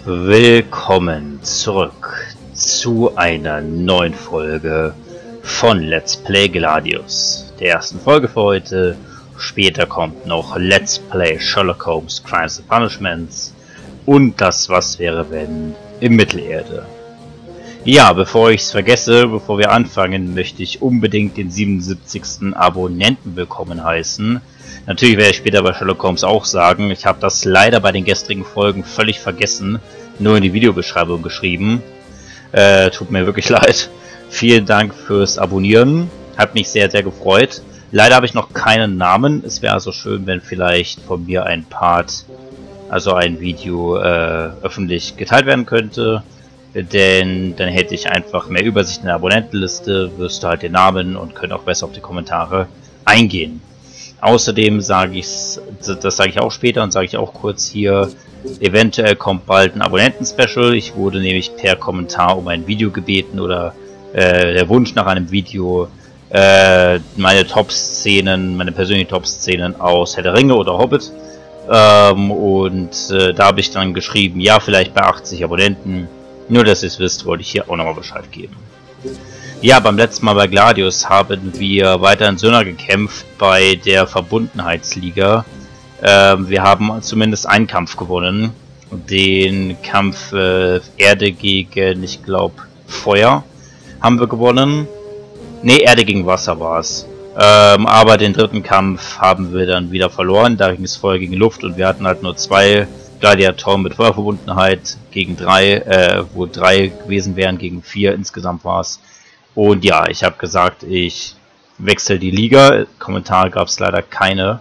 Willkommen zurück zu einer neuen Folge von Let's Play Gladius. Der ersten Folge für heute. Später kommt noch Let's Play Sherlock Holmes Crimes and Punishments und das Was wäre wenn im Mittelerde. Ja, bevor ich es vergesse, bevor wir anfangen, möchte ich unbedingt den 77. Abonnenten willkommen heißen. Natürlich werde ich später bei Sherlock Holmes auch sagen, ich habe das leider bei den gestrigen Folgen völlig vergessen, nur in die Videobeschreibung geschrieben. Tut mir wirklich leid. Vielen Dank fürs Abonnieren, hat mich sehr, sehr gefreut. Leider habe ich noch keinen Namen, es wäre also schön, wenn vielleicht von mir ein Part, also ein Video öffentlich geteilt werden könnte. Denn dann hätte ich einfach mehr Übersicht in der Abonnentenliste, wüsste halt den Namen und könnte auch besser auf die Kommentare eingehen. Außerdem sage ich, das sage ich auch später und sage ich auch kurz hier, eventuell kommt bald ein Abonnenten-Special. Ich wurde nämlich per Kommentar um ein Video gebeten oder der Wunsch nach einem Video, meine Top-Szenen, meine persönlichen Top-Szenen aus Herr der Ringe oder Hobbit. Da habe ich dann geschrieben, ja, vielleicht bei 80 Abonnenten. Nur, dass ihr es wisst, wollte ich hier auch nochmal Bescheid geben. Ja, beim letzten Mal bei Gladius haben wir weiter in Söhner gekämpft bei der Verbundenheitsliga. Wir haben zumindest einen Kampf gewonnen. Den Kampf Erde gegen, ich glaube, Feuer haben wir gewonnen. Ne, Erde gegen Wasser war es. Aber den dritten Kampf haben wir dann wieder verloren. Da ging es Feuer gegen Luft und wir hatten halt nur zwei Gladiatoren mit Feuerverbundenheit gegen 3, wo 3 gewesen wären gegen 4 insgesamt war es. Und ja, ich habe gesagt, ich wechsle die Liga. Kommentar gab es leider keine.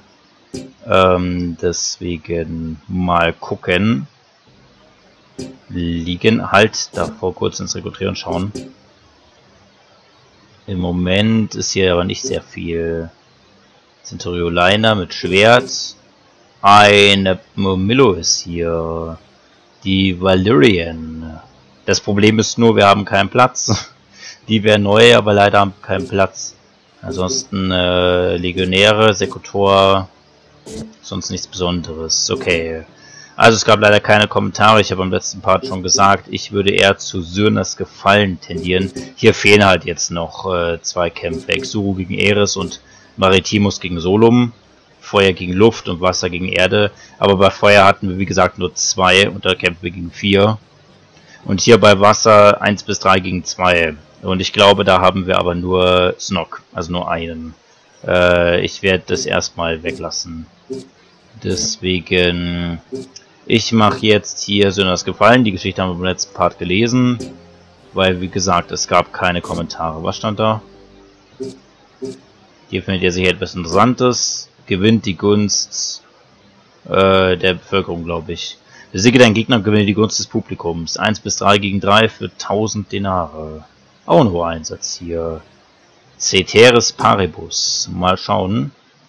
Deswegen mal gucken. Ligen halt davor kurz ins Rekrutieren schauen. Im Moment ist hier aber nicht sehr viel. Centurioliner mit Schwert. Eine Momillo ist hier. Die Valyrian. Das Problem ist nur, wir haben keinen Platz. Die wäre neu, aber leider haben keinen Platz. Ansonsten Legionäre, Sekutor, sonst nichts Besonderes. Okay. Also es gab leider keine Kommentare. Ich habe am letzten Part schon gesagt, ich würde eher zu Syrners Gefallen tendieren. Hier fehlen halt jetzt noch 2 Kämpfe. Exuru gegen Eris und Maritimus gegen Solum. Feuer gegen Luft und Wasser gegen Erde. Aber bei Feuer hatten wir wie gesagt nur 2 und da kämpfen wir gegen 4. Und hier bei Wasser 1 bis 3 gegen 2. Und ich glaube, da haben wir aber nur Snog, also nur einen. Ich werde das erstmal weglassen. Deswegen, ich mache jetzt hier Syrners Gefallen. Die Geschichte haben wir im letzten Part gelesen. Weil, wie gesagt, es gab keine Kommentare. Was stand da? Hier findet ihr sicher etwas Interessantes. Gewinnt die Gunst der Bevölkerung, glaube ich. Besiege deinen Gegner und gewinne die Gunst des Publikums. 1 bis 3 gegen 3 für 1000 Denare. Auch ein hoher Einsatz hier. Ceteris Paribus. Mal schauen,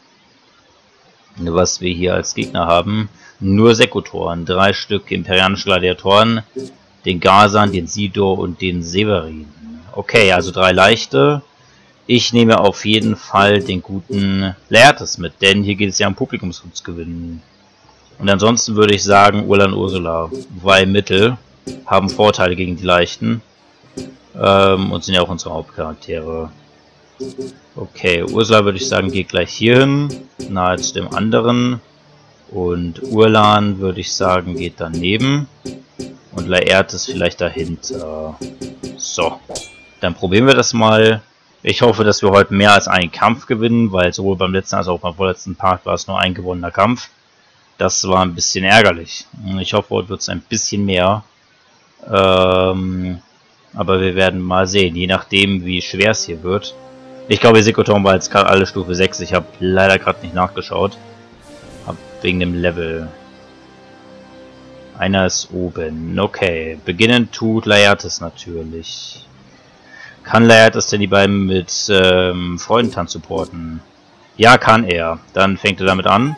was wir hier als Gegner haben. Nur Sekutoren. 3 Stück imperianische Gladiatoren. Den Gazan, den Sidor und den Severin. Okay, also 3 leichte. Ich nehme auf jeden Fall den guten Laertes mit, denn hier geht es ja um Publikumsgunst gewinnen. Und ansonsten würde ich sagen Urlan Ursula, weil Mittel haben Vorteile gegen die Leichten und sind ja auch unsere Hauptcharaktere. Okay, Ursula würde ich sagen geht gleich hier hin, nahe zu dem anderen. Und Urlan würde ich sagen geht daneben. Und Laertes vielleicht dahinter. So, dann probieren wir das mal. Ich hoffe, dass wir heute mehr als einen Kampf gewinnen, weil sowohl beim letzten als auch beim vorletzten Part war es nur ein gewonnener Kampf. Das war ein bisschen ärgerlich. Ich hoffe, heute wird es ein bisschen mehr. Aber wir werden mal sehen, je nachdem wie schwer es hier wird. Ich glaube, Sekuton war jetzt gerade alle Stufe 6. Ich habe leider gerade nicht nachgeschaut. Wegen dem Level. Einer ist oben. Okay, beginnen tut Laertes natürlich. Kann Laertes denn die beiden mit Freudentanz supporten? Ja, kann er. Dann fängt er damit an.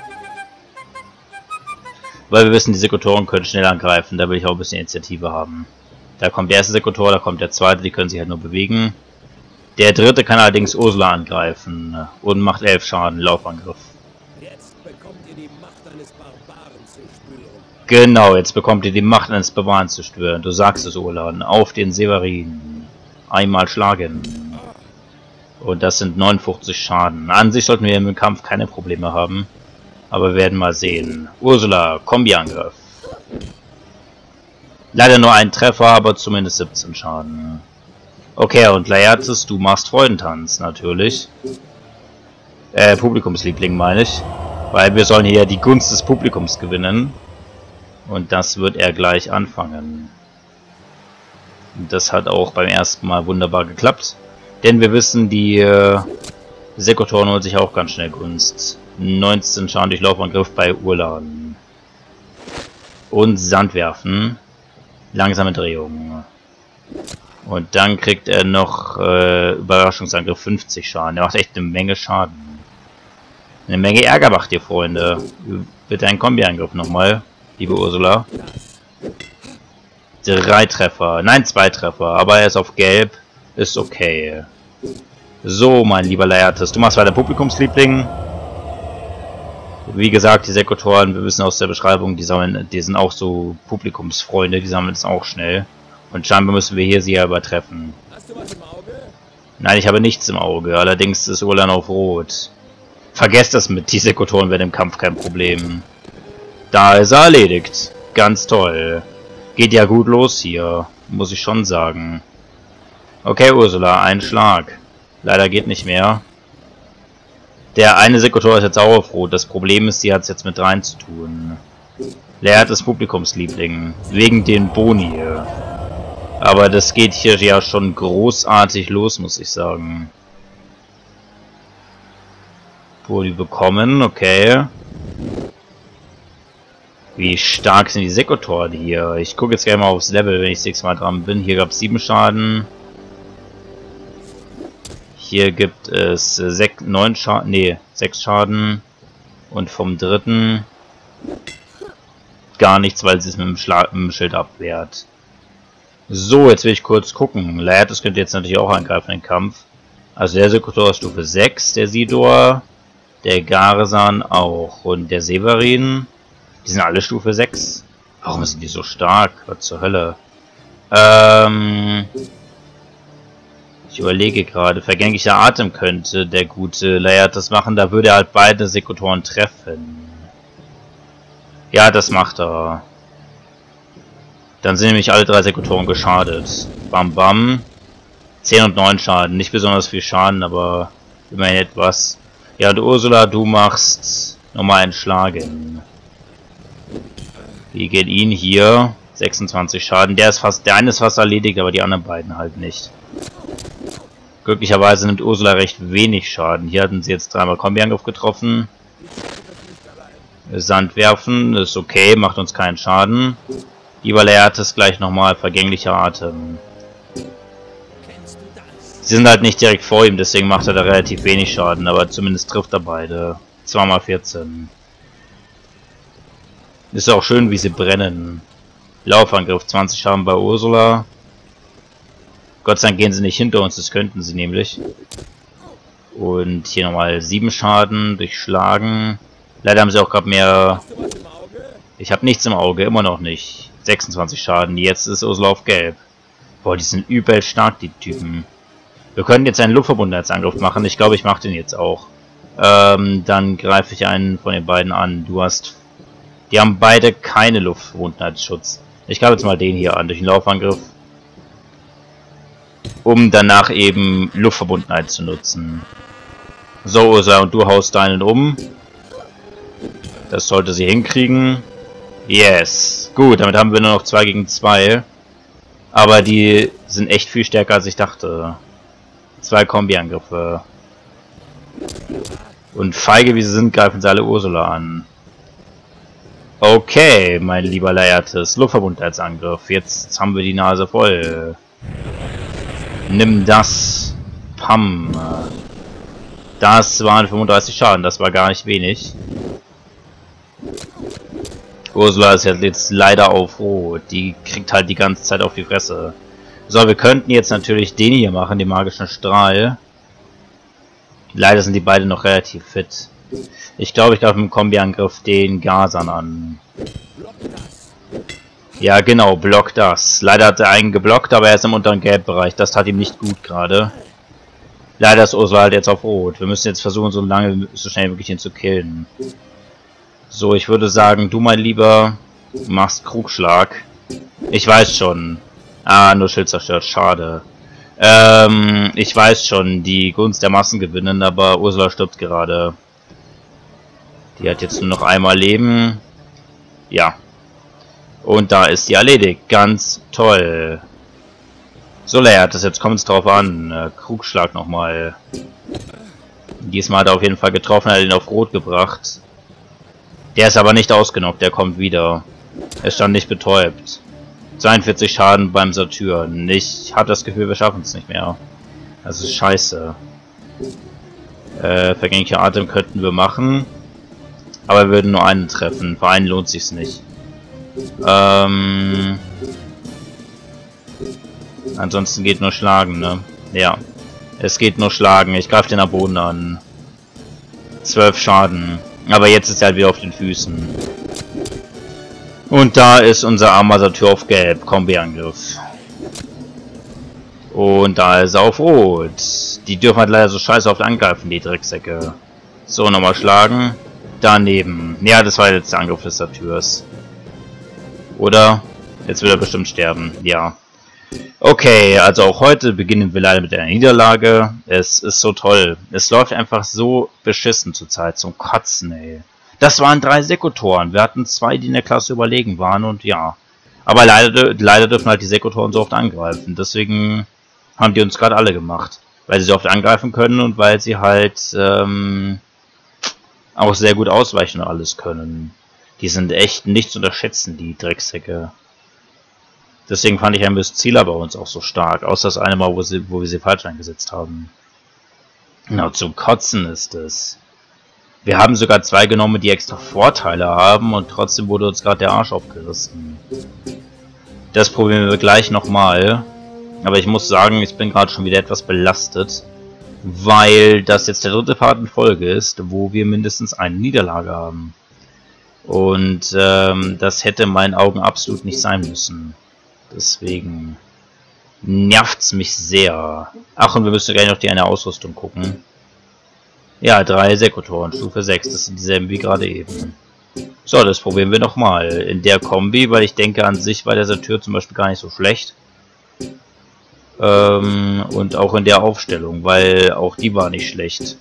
Weil wir wissen, die Sekutoren können schnell angreifen. Da will ich auch ein bisschen Initiative haben. Da kommt der erste Sekutor, da kommt der zweite. Die können sich halt nur bewegen. Der dritte kann allerdings Ursula angreifen. Und macht 11 Schaden. Laufangriff. Jetzt bekommt ihr die Macht eines Barbaren zu spüren. Genau, jetzt bekommt ihr die Macht, eines Barbaren zu stören. Du sagst es, Urlan. Auf den Severin. Einmal schlagen. Und das sind 59 Schaden. An sich sollten wir im Kampf keine Probleme haben. Aber wir werden mal sehen. Ursula, Kombi-Angriff. Leider nur ein Treffer, aber zumindest 17 Schaden. Okay, und Laertes, du machst Freudentanz, natürlich. Publikumsliebling meine ich. Weil wir sollen hier die Gunst des Publikums gewinnen. Und das wird er gleich anfangen. Und das hat auch beim ersten Mal wunderbar geklappt. Denn wir wissen, die Sekutoren holt sich auch ganz schnell Gunst. 19 Schaden durch Laufangriff bei Urlan. Und Sandwerfen. Langsame Drehung. Und dann kriegt er noch Überraschungsangriff 50 Schaden. Er macht echt eine Menge Schaden. Eine Menge Ärger macht ihr, Freunde. Bitte einen Kombi-Angriff nochmal, liebe Ursula. 3 Treffer. Nein, 2 Treffer. Aber er ist auf Gelb. Ist okay. So, mein lieber Laertes. Du machst weiter Publikumsliebling. Wie gesagt, die Sekutoren, wir wissen aus der Beschreibung, die sind auch so Publikumsfreunde. Die sammeln es auch schnell. Und scheinbar müssen wir hier sie ja übertreffen. Hast du was im Auge? Nein, ich habe nichts im Auge. Allerdings ist Urlan auf Rot. Vergesst das mit. Die Sekutoren werden im Kampf kein Problem. Da ist er erledigt. Ganz toll. Geht ja gut los hier. Muss ich schon sagen. Okay, Ursula, ein Schlag. Leider geht nicht mehr. Der eine Sekutor ist jetzt auch auf Rot. Das Problem ist, sie hat es jetzt mit rein zu tun. Laertes ist Publikumsliebling. Wegen den Boni. Aber das geht hier ja schon großartig los, muss ich sagen. Boni bekommen, okay. Wie stark sind die Sekutoren hier? Ich gucke jetzt gerne mal aufs Level, wenn ich 6 Mal dran bin. Hier gab es 7 Schaden. Hier gibt es 6 Schaden. Und vom dritten gar nichts, weil sie es mit dem Schild abwehrt. So, jetzt will ich kurz gucken. Laertes könnte jetzt natürlich auch angreifen in den Kampf. Also der Sekutor ist Stufe 6, der Sidor. Der Garesan auch. Und der Severin. Die sind alle Stufe 6. Warum sind die so stark? Was zur Hölle? Ich überlege gerade. Vergänglicher Atem könnte der gute Laertes machen. Da würde er halt beide Sekutoren treffen. Ja, das macht er. Dann sind nämlich alle 3 Sekutoren geschadet. Bam bam. 10 und 9 Schaden. Nicht besonders viel Schaden, aber immerhin etwas. Ja, und Ursula, du machst nochmal einen Schlagen. Wie geht ihn hier? 26 Schaden. Der eine ist fast erledigt, aber die anderen beiden halt nicht. Glücklicherweise nimmt Ursula recht wenig Schaden. Hier hatten sie jetzt 3-mal Kombi-Angriff getroffen. Sand werfen, ist okay, macht uns keinen Schaden. Lieber Laertes gleich nochmal vergänglicher Atem. Sie sind halt nicht direkt vor ihm, deswegen macht er da relativ wenig Schaden, aber zumindest trifft er beide. 2x14. Ist auch schön, wie sie brennen. Laufangriff, 20 Schaden bei Ursula. Gott sei Dank gehen sie nicht hinter uns, das könnten sie nämlich. Und hier nochmal 7 Schaden durchschlagen. Leider haben sie auch gerade mehr... Ich habe nichts im Auge, immer noch nicht. 26 Schaden, jetzt ist Ursula auf Gelb. Boah, die sind übel stark, die Typen. Wir können jetzt einen Luftverbundenheitsangriff machen. Ich glaube, ich mache den jetzt auch. Dann greife ich einen von den beiden an. Die haben beide keine Luftverbundenheitsschutz. Ich greife jetzt mal den hier an, durch den Laufangriff. Um danach eben Luftverbundenheit zu nutzen. So, Ursula, und du haust deinen um. Das sollte sie hinkriegen. Yes. Gut, damit haben wir nur noch 2 gegen 2. Aber die sind echt viel stärker, als ich dachte. 2 Kombi-Angriffe. Und feige wie sie sind, greifen sie alle Ursula an. Okay, mein lieber Laertes. Luftverbundenheitsangriff. Jetzt haben wir die Nase voll. Nimm das. Pam. Das waren 35 Schaden. Das war gar nicht wenig. Ursula ist jetzt leider auf Rot. Die kriegt halt die ganze Zeit auf die Fresse. So, wir könnten jetzt natürlich den hier machen, den magischen Strahl. Leider sind die beiden noch relativ fit. Ich glaube, ich darf mit dem Kombi-Angriff den Gasan an. Ja, genau, block das. Leider hat er einen geblockt, aber er ist im unteren Gelbbereich. Das tat ihm nicht gut gerade. Leider ist Ursula halt jetzt auf Rot. Wir müssen jetzt versuchen, so schnell wie möglich ihn zu killen. So, ich würde sagen, du, mein Lieber, machst Krugschlag. Ich weiß schon. Ah, nur Schild zerstört. Schade. Ich weiß schon, die Gunst der Massen gewinnen, aber Ursula stirbt gerade. Die hat jetzt nur noch einmal Leben. Ja. Und da ist sie erledigt. Ganz toll. So, Laertes, jetzt kommt es drauf an. Krugschlag nochmal. Diesmal hat er auf jeden Fall getroffen, hat ihn auf Rot gebracht. Der ist aber nicht ausgenockt, der kommt wieder. Er stand nicht betäubt. 42 Schaden beim Saturn. Ich habe das Gefühl, wir schaffen es nicht mehr. Das ist scheiße. Vergängliche Atem könnten wir machen. Aber wir würden nur einen treffen. Für einen lohnt sich's nicht. Ansonsten geht nur Schlagen, ne? Ja. Es geht nur Schlagen. Ich greife den am Boden an. 12 Schaden. Aber jetzt ist er halt wieder auf den Füßen. Und da ist unser armer Satyr auf Gelb. Kombi-Angriff. Und da ist er auf Rot. Die dürfen halt leider so scheiße oft angreifen, die Drecksäcke. So, nochmal schlagen. Daneben. Ja, das war jetzt der Angriff des Satyrs. Oder? Jetzt wird er bestimmt sterben. Ja. Okay, also auch heute beginnen wir leider mit einer Niederlage. Es ist so toll. Es läuft einfach so beschissen zurzeit. Zum Kotzen, ey. Das waren 3 Sekutoren. Wir hatten 2, die in der Klasse überlegen waren und ja. Aber leider dürfen halt die Sekutoren so oft angreifen. Deswegen haben die uns gerade alle gemacht. Weil sie so oft angreifen können und weil sie halt auch sehr gut ausweichen und alles können. Die sind echt nicht zu unterschätzen, die Drecksäcke. Deswegen fand ich ein bisschen Zieler bei uns auch so stark. Außer das eine Mal, wo wir sie falsch eingesetzt haben. Genau, zum Kotzen ist es. Wir haben sogar 2 genommen, die extra Vorteile haben und trotzdem wurde uns gerade der Arsch aufgerissen. Das probieren wir gleich nochmal. Aber ich muss sagen, ich bin gerade schon wieder etwas belastet. Weil das jetzt der 3. Part in Folge ist, wo wir mindestens eine Niederlage haben. Und das hätte in meinen Augen absolut nicht sein müssen. Deswegen nervt's mich sehr. Ach, und wir müssen gleich noch die eine Ausrüstung gucken. Ja, 3 Sekutoren, Stufe 6. Das sind dieselben wie gerade eben. So, das probieren wir nochmal. In der Kombi, weil ich denke, an sich war der Satyr zum Beispiel gar nicht so schlecht. Und auch in der Aufstellung, weil auch die war nicht schlecht.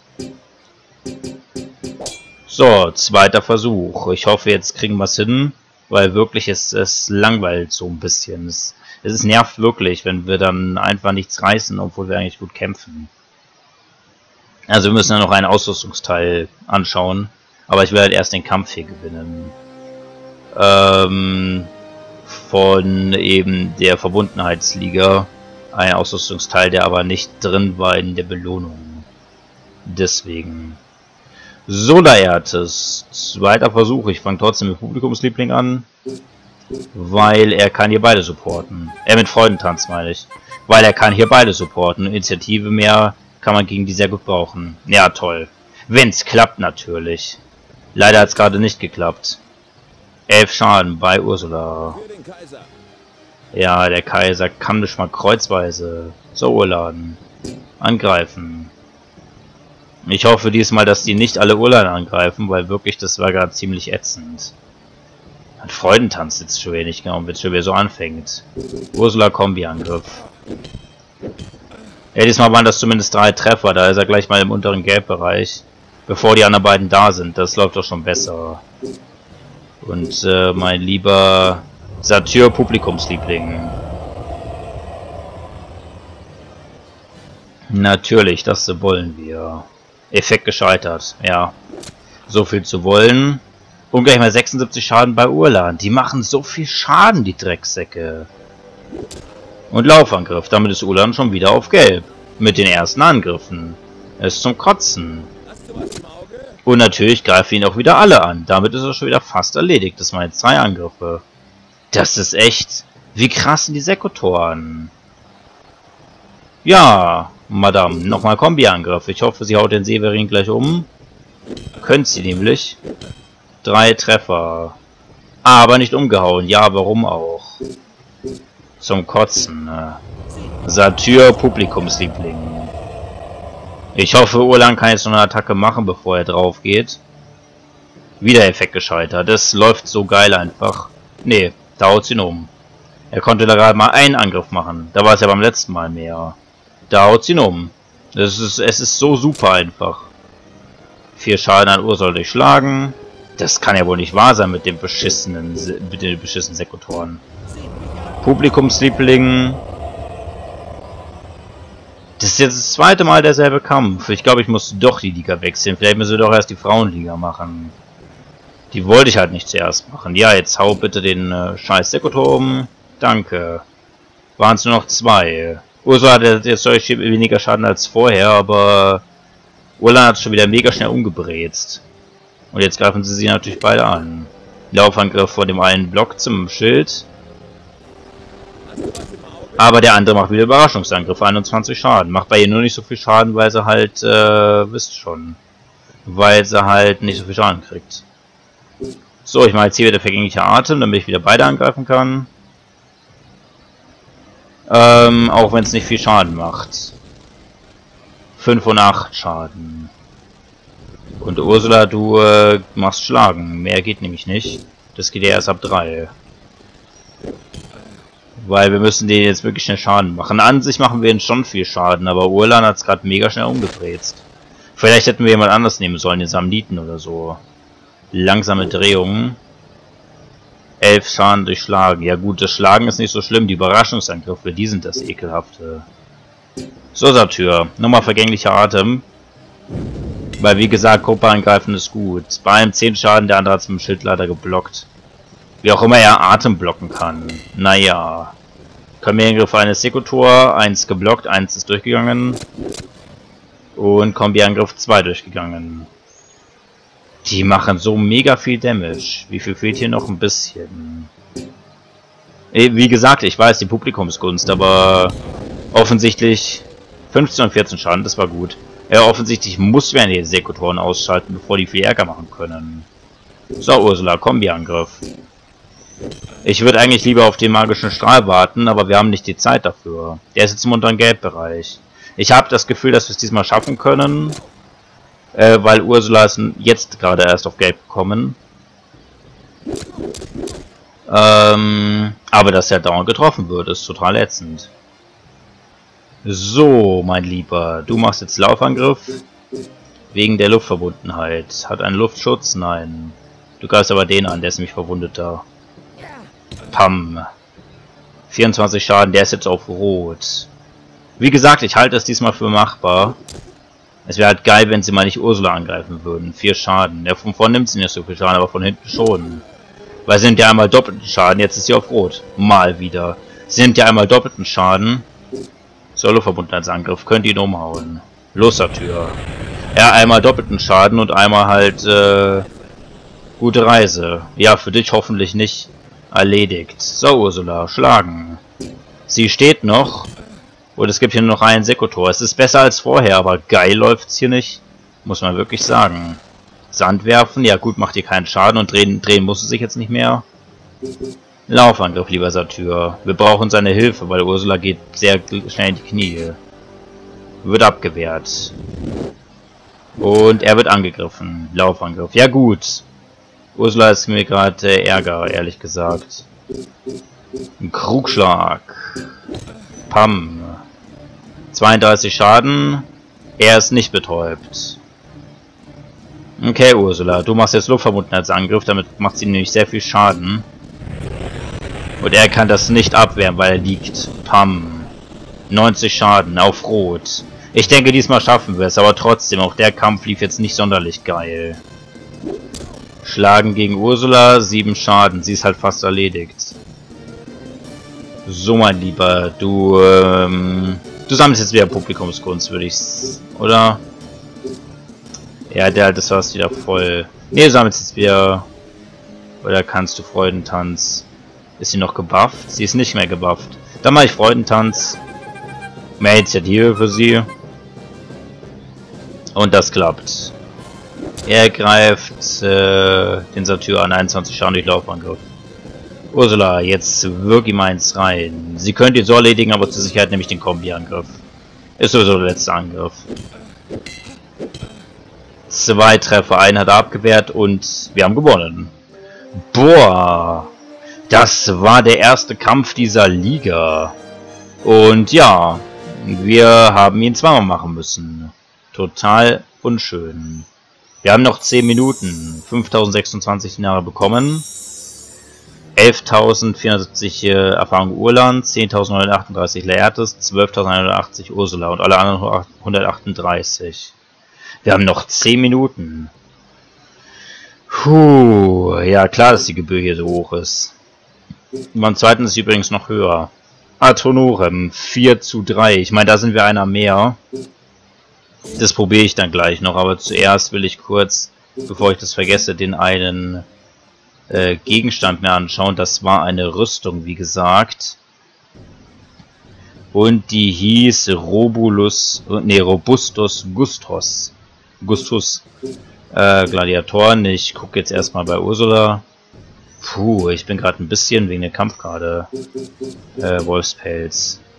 So, 2. Versuch. Ich hoffe, jetzt kriegen wir es hin. Weil wirklich es langweilt so ein bisschen. Es nervt wirklich, wenn wir dann einfach nichts reißen, obwohl wir eigentlich gut kämpfen. Also wir müssen ja noch einen Ausrüstungsteil anschauen. Aber ich will halt erst den Kampf hier gewinnen. Von eben der Verbundenheitsliga. Ein Ausrüstungsteil, der aber nicht drin war in der Belohnung. Deswegen. So, Laertes. 2. Versuch. Ich fange trotzdem mit Publikumsliebling an. Weil er kann hier beide supporten. Mit Freudentanz meine ich. Weil er kann hier beide supporten. Initiative mehr kann man gegen die sehr gut brauchen. Ja, toll. Wenn's klappt natürlich. Leider hat es gerade nicht geklappt. 11 Schaden bei Ursula. Ja, der Kaiser kann mich mal kreuzweise zur Urladen angreifen. Ich hoffe diesmal, dass die nicht alle Urladen angreifen, weil wirklich, das war gerade ziemlich ätzend. Hat Freudentanz jetzt schon wenig genau, wenn es schon wieder so anfängt. Ursula Kombi-Angriff. Ja, diesmal waren das zumindest 3 Treffer, da ist er gleich mal im unteren Gelbbereich. Bevor die anderen beiden da sind, das läuft doch schon besser. Und mein lieber Satyr Publikumsliebling. Natürlich, das wollen wir. Effekt gescheitert, ja. So viel zu wollen. Und gleich mal 76 Schaden bei Urlan. Die machen so viel Schaden, die Drecksäcke. Und Laufangriff. Damit ist Urlan schon wieder auf Gelb. Mit den ersten Angriffen. Es ist zum Kotzen. Und natürlich greifen ihn auch wieder alle an. Damit ist er schon wieder fast erledigt. Das waren jetzt 3 Angriffe. Das ist echt... Wie krass sind die Sekutoren. Ja... Madame, nochmal Kombi-Angriff. Ich hoffe, sie haut den Severin gleich um. Könnt sie nämlich. 3 Treffer. Aber nicht umgehauen. Ja, warum auch? Zum Kotzen. Satyr, Publikumsliebling. Ich hoffe, Urlan kann jetzt noch eine Attacke machen, bevor er drauf geht. Wieder Effekt gescheitert. Das läuft so geil einfach. Nee, da haut ihn um. Er konnte da gerade mal einen Angriff machen. Da war es ja beim letzten Mal mehr. Da haut ihn um. Es ist so super einfach. 4 Schaden an Ursula durchschlagen. Das kann ja wohl nicht wahr sein mit den beschissenen Sekutoren. Publikumsliebling. Das ist jetzt das zweite Mal derselbe Kampf. Ich glaube, ich muss doch die Liga wechseln. Vielleicht müssen wir doch erst die Frauenliga machen. Die wollte ich halt nicht zuerst machen. Ja, jetzt hau bitte den scheiß Sekutor um. Danke. Waren es nur noch 2. Ursula hat jetzt deutlich weniger Schaden als vorher, aber Urlan hat schon wieder mega schnell umgebrätst. Und jetzt greifen sie natürlich beide an. Laufangriff vor dem einen Block zum Schild. Aber der andere macht wieder Überraschungsangriff, 21 Schaden. Macht bei ihr nur nicht so viel Schaden, weil sie halt, wisst schon. Weil sie halt nicht so viel Schaden kriegt. So, ich mache jetzt hier wieder vergänglicher Atem, damit ich wieder beide angreifen kann. Auch wenn es nicht viel Schaden macht. 5 und 8 Schaden. Und Ursula, du machst Schlagen. Mehr geht nämlich nicht. Das geht ja erst ab 3. Weil wir müssen den jetzt wirklich schnell Schaden machen. An sich machen wir ihn schon viel Schaden, aber Urlan hat es gerade mega schnell umgedreht. Vielleicht hätten wir jemand anders nehmen sollen, den Samniten oder so. Langsame Drehungen. 11 Schaden durchschlagen. Ja gut, das Schlagen ist nicht so schlimm. Die Überraschungsangriffe, die sind das Ekelhafte. So, Satyr. Nochmal vergänglicher Atem. Weil wie gesagt, Gruppe angreifen ist gut. Bei einem 10 Schaden, der andere hat es mit dem Schild leider geblockt. Wie auch immer er Atem blocken kann. Naja. Kombi-Angriff eines Sekutor, 1 geblockt, 1 ist durchgegangen. Und Kombi-Angriff 2 durchgegangen. Die machen so mega viel Damage. Wie viel fehlt hier noch? Ein bisschen. Wie gesagt, ich weiß, die Publikumsgunst, aber offensichtlich 15 und 14 Schaden, das war gut. Ja, offensichtlich muss wir die Sekutoren ausschalten, bevor die viel Ärger machen können. So, Ursula, Kombi-Angriff. Ich würde eigentlich lieber auf den magischen Strahl warten, aber wir haben nicht die Zeit dafür. Der ist jetzt im unteren Gelbbereich. Ich habe das Gefühl, dass wir es diesmal schaffen können. Weil Ursula ist jetzt gerade erst auf Gelb gekommen. Aber dass er dauernd getroffen wird, ist total ätzend. So, mein Lieber, du machst jetzt Laufangriff. Wegen der Luftverbundenheit. Hat einen Luftschutz? Nein. Du greifst aber den an, der ist nämlich verwundeter. Pam. 24 Schaden, der ist jetzt auf Rot. Wie gesagt, ich halte es diesmal für machbar. Es wäre halt geil, wenn sie mal nicht Ursula angreifen würden. 4 Schaden. Ja, von vorn nimmt sie nicht so viel Schaden, aber von hinten schon. Weil sie nimmt ja einmal doppelten Schaden, jetzt ist sie auf Rot. Mal wieder. Sie nimmt ja einmal doppelten Schaden. Solo-Verbundenheitsangriff, könnt ihr ihn umhauen. Los, Satyr. Ja, einmal doppelten Schaden und einmal halt, gute Reise. Ja, für dich hoffentlich nicht. Erledigt. So, Ursula, schlagen. Sie steht noch. Und es gibt hier nur noch einen Sekutor. Es ist besser als vorher, aber geil läuft's hier nicht. Muss man wirklich sagen. Sand werfen, ja gut, macht hier keinen Schaden und drehen muss es sich jetzt nicht mehr. Laufangriff, lieber Satyr. Wir brauchen seine Hilfe, weil Ursula geht sehr schnell in die Knie. Wird abgewehrt. Und er wird angegriffen. Laufangriff. Ja gut. Ursula ist mir gerade Ärger, ehrlich gesagt. Ein Krugschlag. Pam. 32 Schaden. Er ist nicht betäubt. Okay, Ursula, du machst jetzt Luftverbundenheitsangriff, damit macht sie nämlich sehr viel Schaden. Und er kann das nicht abwehren, weil er liegt. Pam. 90 Schaden auf Rot. Ich denke, diesmal schaffen wir es, aber trotzdem, auch der Kampf lief jetzt nicht sonderlich geil. Schlagen gegen Ursula, 7 Schaden. Sie ist halt fast erledigt. So, mein Lieber, du sammelst jetzt wieder Publikumskunst, würde ich... Oder? Ja, das war es wieder voll. Ne, du sammelst jetzt wieder... Oder kannst du Freudentanz? Ist sie noch gebufft? Sie ist nicht mehr gebufft. Dann mache ich Freudentanz. Mehr Initiative für sie. Und das klappt. Er greift den Satyr an, 21 Schaden durch Laufangriff. Ursula, jetzt wirk ihm eins rein. Sie könnt ihn so erledigen, aber zur Sicherheit nehme ich den Kombi-Angriff. Ist sowieso der letzte Angriff. 2 Treffer, einen hat er abgewehrt und wir haben gewonnen. Boah, das war der erste Kampf dieser Liga. Und ja, wir haben ihn zweimal machen müssen. Total unschön. Wir haben noch 10 Minuten, 5026 Dinare bekommen. 11.470 Erfahrung Urlan, 10.938 Laertes, 12.180 Ursula und alle anderen 138. Wir haben noch 10 Minuten. Puh, ja klar, dass die Gebühr hier so hoch ist. Beim zweiten ist sie übrigens noch höher. Atonorem, 4:3. Ich meine, da sind wir einer mehr. Das probiere ich dann gleich noch, aber zuerst will ich kurz, bevor ich das vergesse, den einen Gegenstand mir anschauen. Das war eine Rüstung, wie gesagt. Und die hieß Robustus Gustus. Gladiatoren. Ich gucke jetzt erstmal bei Ursula. Puh, ich bin gerade ein bisschen wegen der Kampfkarte. Wolfspelz.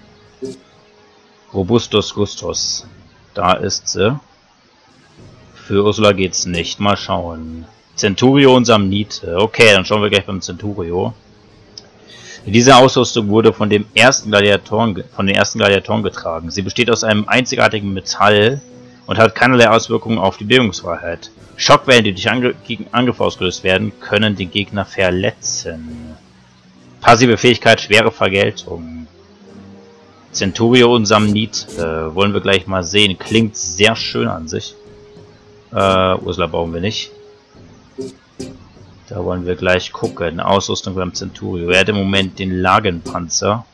Robustus Gustus. Da ist sie. Für Ursula geht's nicht. Mal schauen. Centurio und Samnite. Okay, dann schauen wir gleich beim Centurio. Diese Ausrüstung wurde von den ersten Gladiatoren getragen. Sie besteht aus einem einzigartigen Metall und hat keinerlei Auswirkungen auf die Bewegungsfreiheit. Schockwellen, die durch Angriff ausgelöst werden, können den Gegner verletzen. Passive Fähigkeit, schwere Vergeltung. Centurio und Samnite. Wollen wir gleich mal sehen. Klingt sehr schön an sich. Ursula brauchen wir nicht. Da wollen wir gleich gucken. Ausrüstung beim Centurio. Er hat im Moment den Lagenpanzer.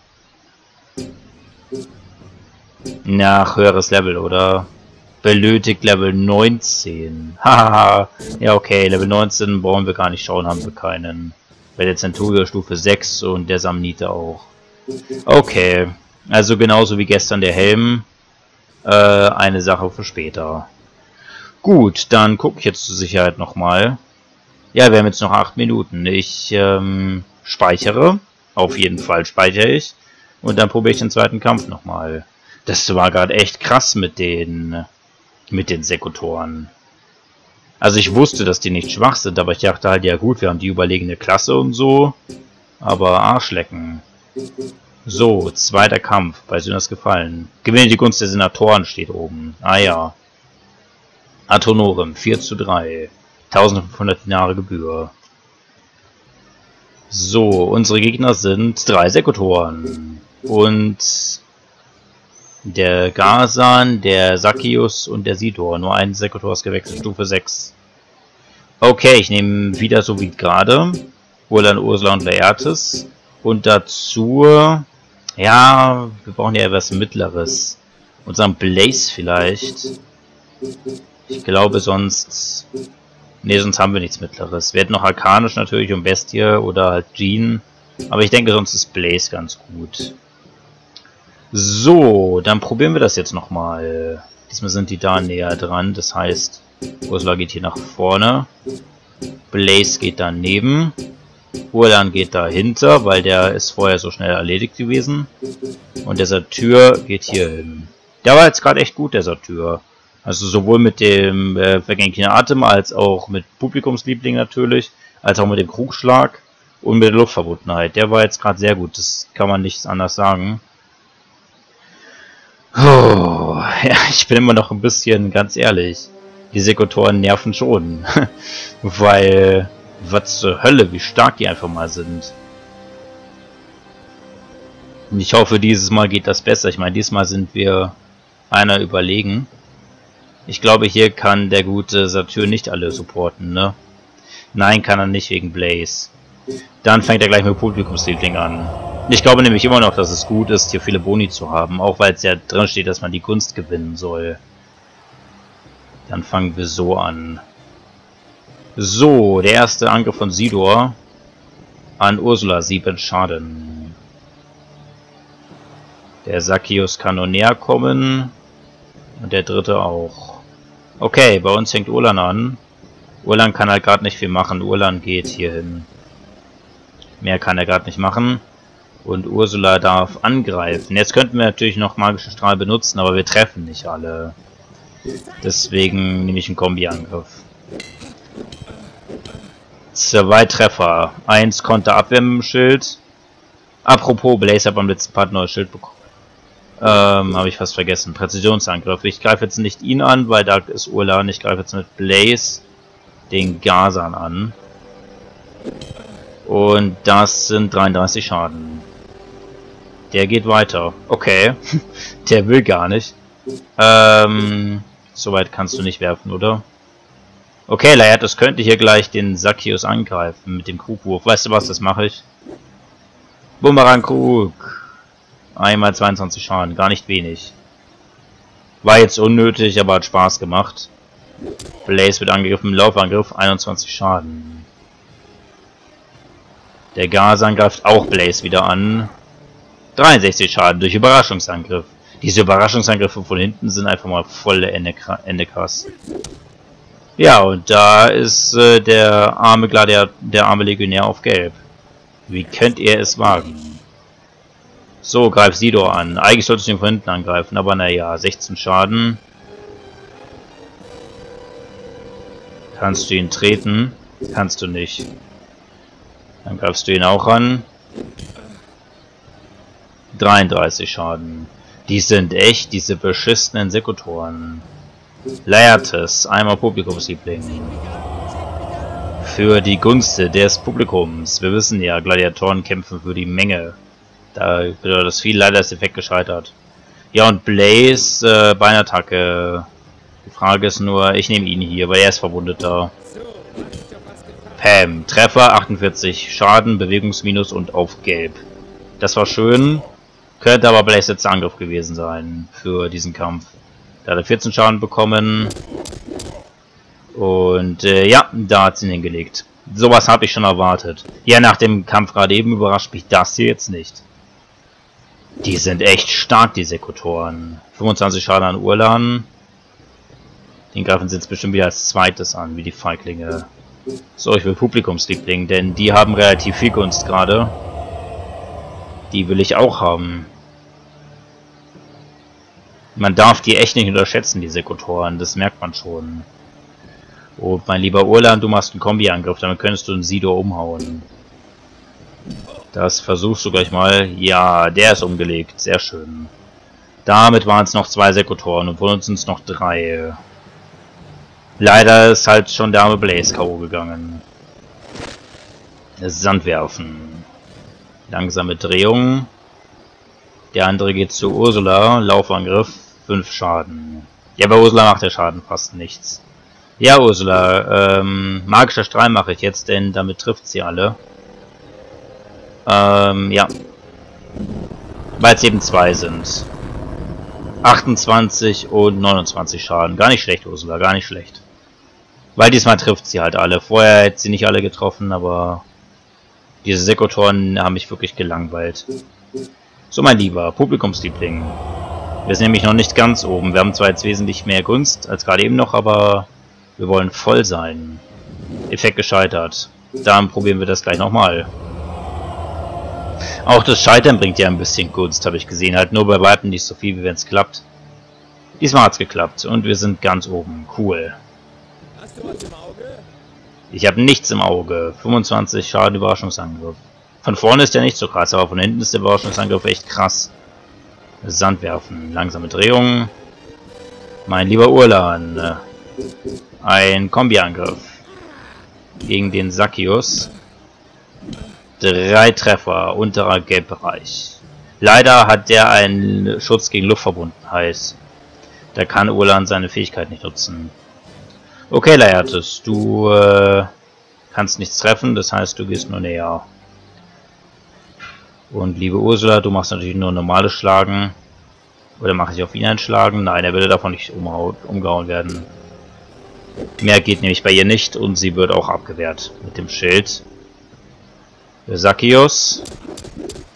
Nach höheres Level, oder? Benötigt Level 19. Haha. Ja, okay. Level 19 brauchen wir gar nicht schauen, haben wir keinen. Bei der Centurio Stufe 6 und der Samnite auch. Okay. Also genauso wie gestern der Helm. Eine Sache für später. Gut, dann gucke ich jetzt zur Sicherheit nochmal. Ja, wir haben jetzt noch 8 Minuten. Ich speichere. Auf jeden Fall speichere ich. Und dann probiere ich den zweiten Kampf nochmal. Das war gerade echt krass mit den Sekutoren. Also ich wusste, dass die nicht schwach sind, aber ich dachte halt, ja gut, wir haben die überlegene Klasse und so. Aber Arschlecken. So, zweiter Kampf. Bei Synas Gefallen. Gewinne die Gunst der Senatoren steht oben. Ah ja. Atonorem, 4:3. 1500 Dinare Gebühr. So, unsere Gegner sind 3 Sekutoren. Und der Gazan, der Zacchaeus und der Sidor. Nur ein Sekutor ist gewechselt, Stufe 6. Okay, ich nehme wieder so wie gerade. Urlan, Ursula und Laertes. Und dazu, ja, wir brauchen ja etwas Mittleres. Unseren Blaze vielleicht. Ich glaube sonst... Ne, sonst haben wir nichts Mittleres. Wir hätten noch Arcanisch natürlich und Bestie oder halt Jean. Aber ich denke, sonst ist Blaze ganz gut. So, dann probieren wir das jetzt nochmal. Diesmal sind die da näher dran. Das heißt, Ursula geht hier nach vorne. Blaze geht daneben. Urlan geht dahinter, weil der ist vorher so schnell erledigt gewesen. Und der Satyr geht hier hin. Der war jetzt gerade echt gut, der Satyr. Also sowohl mit dem vergänglichen Atem, als auch mit Publikumsliebling natürlich, als auch mit dem Krugschlag und mit der Luftverbundenheit. Der war jetzt gerade sehr gut, das kann man nichts anders sagen. Oh, ja, ich bin immer noch ein bisschen, ganz ehrlich, die Sekutoren nerven schon. Weil, was zur Hölle, wie stark die einfach mal sind. Und ich hoffe, dieses Mal geht das besser. Ich meine, diesmal sind wir einer überlegen. Ich glaube, hier kann der gute Satyr nicht alle supporten, ne? Nein, kann er nicht wegen Blaze. Dann fängt er gleich mit Publikumsliebling an. Ich glaube nämlich immer noch, dass es gut ist, hier viele Boni zu haben. Auch weil es ja drin steht, dass man die Gunst gewinnen soll. Dann fangen wir so an. So, der erste Angriff von Sidor. An Ursula, 7 Schaden. Der Zacchaeus kann nur näher kommen. Und der dritte auch. Okay, bei uns fängt Urlan an. Urlan kann halt gerade nicht viel machen. Urlan geht hier hin. Mehr kann er gerade nicht machen. Und Ursula darf angreifen. Jetzt könnten wir natürlich noch magische Strahl benutzen, aber wir treffen nicht alle. Deswegen nehme ich einen Kombi-Angriff. 2 Treffer. 1 konnte abwehren mit dem Schild. Apropos, Blaze hat beim letzten Part ein neues Schild bekommen. Habe ich fast vergessen. Präzisionsangriff. Ich greife jetzt nicht ihn an, weil da ist Urlan. Ich greife jetzt mit Blaze den Gazan an. Und das sind 33 Schaden. Der geht weiter. Okay. Der will gar nicht. Soweit kannst du nicht werfen, oder? Okay, Laertes könnte hier gleich den Zacchaeus angreifen mit dem Krugwurf. Weißt du was, das mache ich. Bumerang-Krug. Einmal 22 Schaden, gar nicht wenig. War jetzt unnötig, aber hat Spaß gemacht. Blaze wird angegriffen, Laufangriff, 21 Schaden. Der Gazan greift auch Blaze wieder an. 63 Schaden durch Überraschungsangriff. Diese Überraschungsangriffe von hinten sind einfach mal volle Ende krass. Ja, und da ist der arme Legionär auf Gelb. Wie könnt ihr es wagen? So, greif Sidor an. Eigentlich solltest du ihn von hinten angreifen, aber naja, 16 Schaden. Kannst du ihn treten? Kannst du nicht. Dann greifst du ihn auch an. 33 Schaden. Die sind echt, diese beschissenen Sekutoren. Laertes, einmal Publikumsliebling. Für die Gunst des Publikums. Wir wissen ja, Gladiatoren kämpfen für die Menge. Da bedeutet das viel, leider ist der Effekt gescheitert. Ja, und Blaze, Beinattacke. Die Frage ist nur, ich nehme ihn hier, weil er ist verwundeter. Pam, Treffer, 48 Schaden, Bewegungsminus und auf Gelb. Das war schön. Könnte aber Blaze letzter Angriff gewesen sein für diesen Kampf. Da hat er 14 Schaden bekommen. Und ja, da hat sie ihn hingelegt. Sowas habe ich schon erwartet. Ja, nach dem Kampf gerade eben überrascht mich das hier jetzt nicht. Die sind echt stark, die Sekutoren. 25 Schaden an Urlan. Den greifen sie jetzt bestimmt wieder als zweites an, wie die Feiglinge. So, ich will Publikumsliebling, denn die haben relativ viel Gunst gerade. Die will ich auch haben. Man darf die echt nicht unterschätzen, die Sekutoren. Das merkt man schon. Oh, mein lieber Urlan, du machst einen Kombi-Angriff. Damit könntest du einen Sidor umhauen. Das versuchst du gleich mal. Ja, der ist umgelegt. Sehr schön. Damit waren es noch 2 Sekutoren und von uns sind es noch 3. Leider ist halt schon der arme Blaze K.O. gegangen. Sandwerfen. Langsame Drehung. Der andere geht zu Ursula. Laufangriff. 5 Schaden. Ja, bei Ursula macht der Schaden fast nichts. Ja, Ursula. Magischer Strahl mache ich jetzt, denn damit trifft sie alle. Ja. Weil es eben 2 sind. 28 und 29 Schaden. Gar nicht schlecht, Ursula. Gar nicht schlecht. Weil diesmal trifft sie halt alle. Vorher hätte sie nicht alle getroffen, aber diese Sekutoren haben mich wirklich gelangweilt. So, mein lieber Publikumsliebling. Wir sind nämlich noch nicht ganz oben. Wir haben zwar jetzt wesentlich mehr Gunst als gerade eben noch, aber wir wollen voll sein. Effekt gescheitert. Dann probieren wir das gleich nochmal. Auch das Scheitern bringt ja ein bisschen Gunst, habe ich gesehen. Halt nur bei weitem nicht so viel, wie wenn es klappt. Diesmal hat es geklappt und wir sind ganz oben. Cool. Hast du was im Auge? Ich habe nichts im Auge. 25 Schaden Überraschungsangriff. Von vorne ist der nicht so krass, aber von hinten ist der Überraschungsangriff echt krass. Sandwerfen. Langsame Drehung. Mein lieber Urlan. Ein Kombi-Angriff. Gegen den Zacchaeus. 3 Treffer. Unterer Gelbbereich. Leider hat der einen Schutz gegen Luftverbundenheit. Da kann Urlan seine Fähigkeit nicht nutzen. Okay, Laertes, du kannst nichts treffen, das heißt, du gehst nur näher. Und liebe Ursula, du machst natürlich nur normales Schlagen. Oder mache ich auf ihn ein Schlagen? Nein, er würde davon nicht umgehauen werden. Mehr geht nämlich bei ihr nicht und sie wird auch abgewehrt mit dem Schild. Der Zacchaeus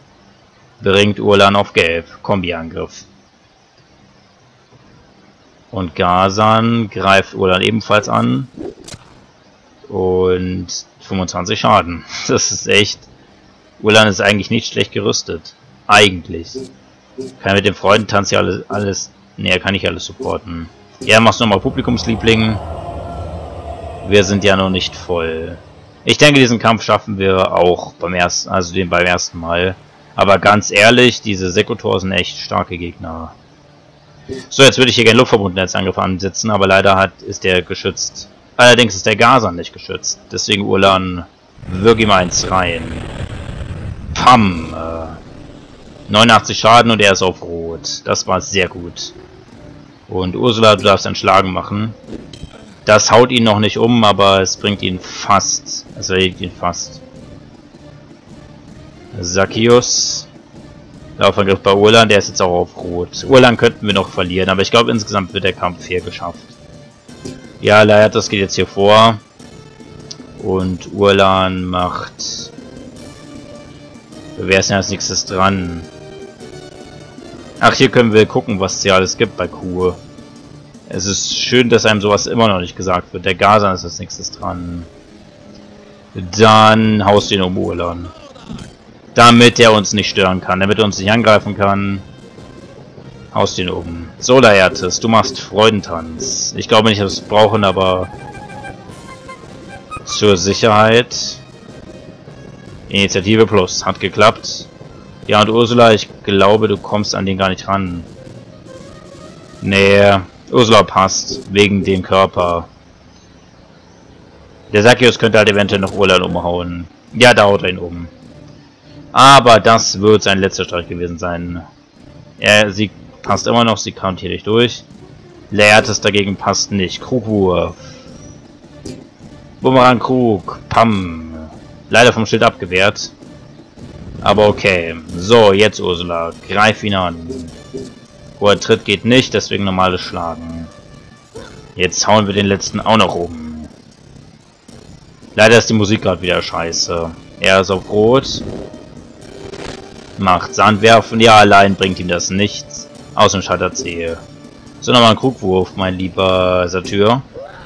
bringt Urlan auf Gelb. Kombi-Angriff. Und Gazan greift Urlan ebenfalls an. Und 25 Schaden. Das ist echt... Urlan ist eigentlich nicht schlecht gerüstet. Eigentlich. Kann mit dem Freudentanz ja alles... Ne, er kann nicht alles supporten. Ja, machst nochmal Publikumsliebling. Wir sind ja noch nicht voll. Ich denke, diesen Kampf schaffen wir auch beim ersten Mal. Aber ganz ehrlich, diese Sekutor sind echt starke Gegner. So, jetzt würde ich hier gerne Luftverbundnetzangriff ansetzen, aber leider ist der geschützt. Allerdings ist der Gazan nicht geschützt. Deswegen Urlan, wirk ihm eins rein. Pam! 89 Schaden und er ist auf Rot. Das war sehr gut. Und Ursula, du darfst einen Schlagen machen. Das haut ihn noch nicht um, aber es bringt ihn fast. Es erledigt ihn fast. Zacchaeus. Laufangriff bei Urlan, der ist jetzt auch auf Rot. Urlan könnten wir noch verlieren, aber ich glaube insgesamt wird der Kampf fair geschafft. Ja, Laertes geht jetzt hier vor. Und Urlan macht... Wer ist denn als nächstes dran? Ach, hier können wir gucken, was es hier alles gibt bei Kuh. Es ist schön, dass einem sowas immer noch nicht gesagt wird. Der Gazan ist als nächstes dran. Dann haust du ihn um Urlan. Damit er uns nicht stören kann, damit er uns nicht angreifen kann. Haust ihn um. So, Laertes, du machst Freudentanz. Ich glaube nicht, dass wir es brauchen, aber zur Sicherheit. Initiative Plus. Hat geklappt. Ja, und Ursula, ich glaube, du kommst an den gar nicht ran. Nee, Ursula passt. Wegen dem Körper. Der Zacchaeus könnte halt eventuell noch Urlan umhauen. Ja, da haut er ihn um. Aber das wird sein letzter Streich gewesen sein. Sie passt immer noch, sie kommt hier nicht durch. Laertes dagegen passt nicht. Krugwurf. Bumerang Krug. Pam. Leider vom Schild abgewehrt. Aber okay. So, jetzt Ursula. Greif ihn an. Hoher Tritt geht nicht, deswegen normales Schlagen. Jetzt hauen wir den letzten auch noch um. Leider ist die Musik gerade wieder scheiße. Er ist auf Rot. Macht Sandwerfen. Ja, allein bringt ihm das nichts. Außer dem Schalterzehe. So, nochmal ein Krugwurf, mein lieber Satyr.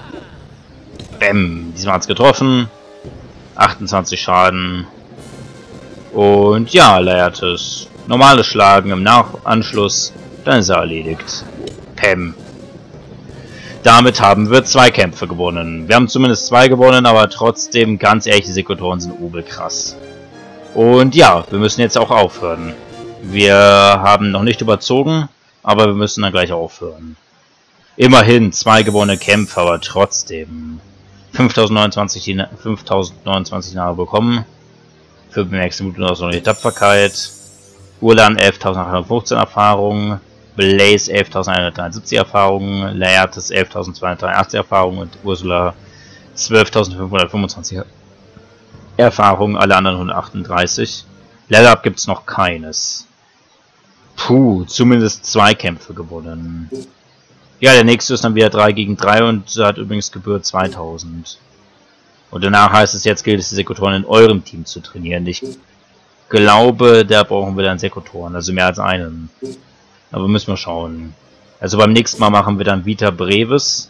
Bäm. Diesmal hat's getroffen. 28 Schaden. Und ja, Laertes. Normales Schlagen im Anschluss. Dann ist er erledigt. Pam. Damit haben wir 2 Kämpfe gewonnen. Wir haben zumindest 2 gewonnen, aber trotzdem, ganz ehrlich, die Sekutoren sind übelkrass. Und ja, wir müssen jetzt auch aufhören. Wir haben noch nicht überzogen, aber wir müssen dann gleich aufhören. Immerhin 2 gewonnene Kämpfe, aber trotzdem. 5029 Dinare bekommen. Für bemerkte Mut und außerordentliche Tapferkeit. Urlan 11.815 Erfahrungen. Blaze 11.173 Erfahrungen. Laertes 11.283 Erfahrungen. Und Ursula 12.525 Erfahrungen. Alle anderen 138. Level Up gibt es noch keines. Puh, zumindest 2 Kämpfe gewonnen. Ja, der nächste ist dann wieder 3 gegen 3 und hat übrigens Gebühr 2000. Und danach heißt es, jetzt gilt es, die Sekutoren in eurem Team zu trainieren. Ich glaube, da brauchen wir dann Sekutoren, also mehr als einen. Aber müssen wir schauen. Also beim nächsten Mal machen wir dann Vita Brevis.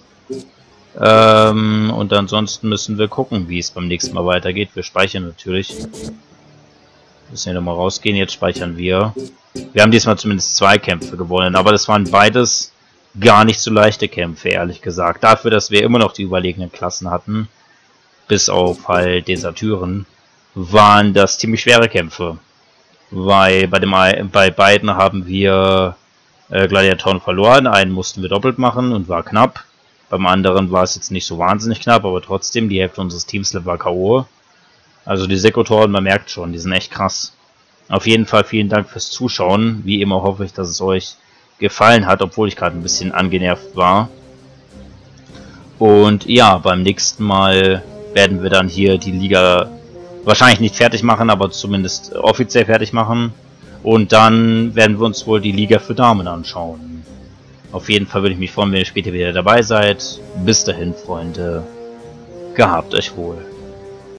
Und ansonsten müssen wir gucken, wie es beim nächsten Mal weitergeht. Wir speichern natürlich. Müssen wir nochmal rausgehen, jetzt speichern wir. Wir haben diesmal zumindest 2 Kämpfe gewonnen, aber das waren beides gar nicht so leichte Kämpfe, ehrlich gesagt. Dafür, dass wir immer noch die überlegenen Klassen hatten, bis auf halt den Satyren, waren das ziemlich schwere Kämpfe. Weil bei beiden haben wir Gladiatoren verloren. Einen mussten wir doppelt machen und war knapp. Beim anderen war es jetzt nicht so wahnsinnig knapp, aber trotzdem, die Hälfte unseres Teams war K.O. Also die Sekutoren, man merkt schon, die sind echt krass. Auf jeden Fall vielen Dank fürs Zuschauen. Wie immer hoffe ich, dass es euch gefallen hat, obwohl ich gerade ein bisschen angenervt war. Und ja, beim nächsten Mal werden wir dann hier die Liga wahrscheinlich nicht fertig machen, aber zumindest offiziell fertig machen. Und dann werden wir uns wohl die Liga für Damen anschauen. Auf jeden Fall würde ich mich freuen, wenn ihr später wieder dabei seid. Bis dahin, Freunde. Gehabt euch wohl.